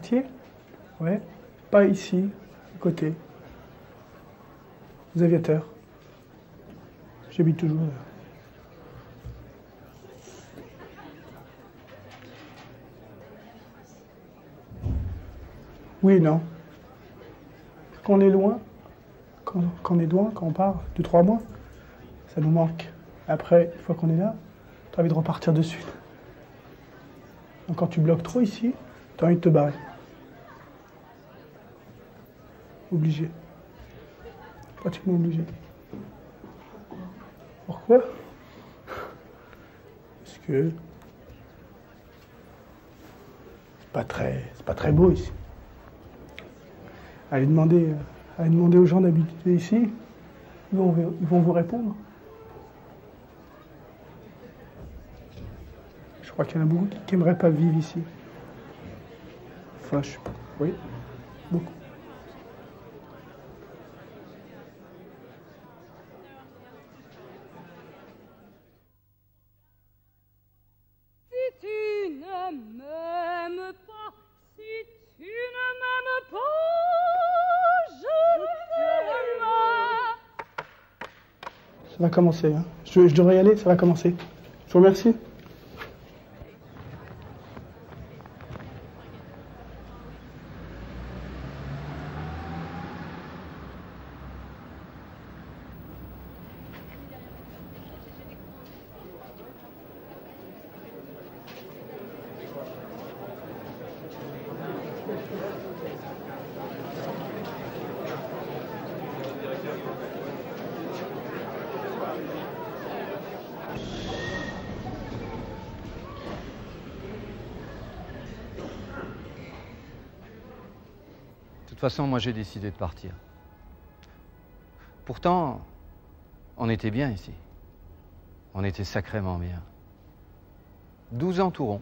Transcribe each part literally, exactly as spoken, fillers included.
quartier? Ouais. Pas ici, à côté. Aux Aviateurs. J'habite toujours là. Oui et non. Quand on est loin, quand, quand on est loin, quand on part, deux, trois mois, ça nous manque. Après, une fois qu'on est là, tu as envie de repartir de suite. Donc quand tu bloques trop ici, tu as envie de te barrer. Obligé. Pratiquement obligé. Pourquoi? Parce que c'est pas très, c'est pas très beau ici. Allez demander, allez demander aux gens d'habiter ici, ils vont, ils vont vous répondre. Je crois qu'il y en a beaucoup qui n'aimeraient pas vivre ici. Enfin, je... oui, beaucoup. Si tu ne m'aimes pas, si tu ne m'aimes pas, je t'aime. Ça va commencer, hein. Je, je devrais y aller, ça va commencer. Je vous remercie. De toute façon, moi j'ai décidé de partir. Pourtant, on était bien ici. On était sacrément bien. douze ans tout rond.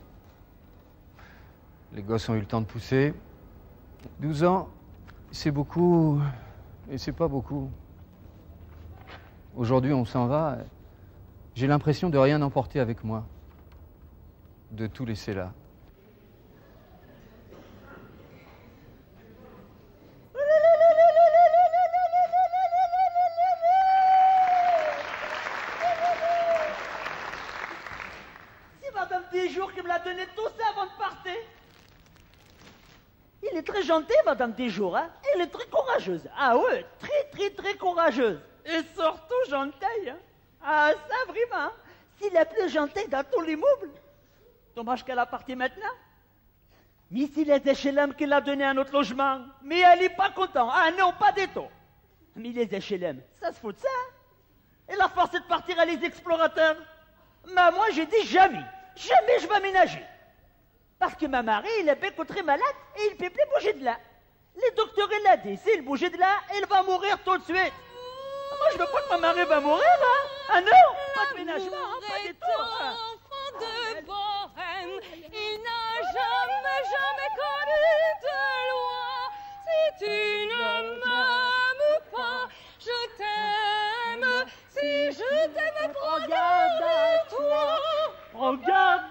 Les gosses ont eu le temps de pousser. douze ans, c'est beaucoup et c'est pas beaucoup. Aujourd'hui, on s'en va. J'ai l'impression de rien emporter avec moi. De tout laisser là. Madame Desjours, hein? Elle est très courageuse. Ah ouais, très très très courageuse. Et surtout gentille. Hein? Ah ça vraiment, hein? C'est la plus gentille dans tout l'immeuble. Dommage qu'elle a parti maintenant. Mais c'est les H L M qui l'a donné un autre logement. Mais elle est pas contente. Ah non, pas du tout. Mais les H L M, ça se fout de ça. Hein? Et la force de partir à les explorateurs. Mais moi j'ai dit jamais, jamais je vais ménager. Parce que ma marée, il est bien très malade et il ne peut plus bouger de là. Les docteurs, il l'a dit, s'il bouge de là, il va mourir tout de suite. Moi, je veux pas que ma marée va mourir, hein. Ah non, pas de ménagement, hein, pas du tout. Hein. Enfant de bohème, il n'a jamais, jamais connu de loi. Si tu ne m'aimes pas, je t'aime. Si je t'aime, prends garde à toi. Prends garde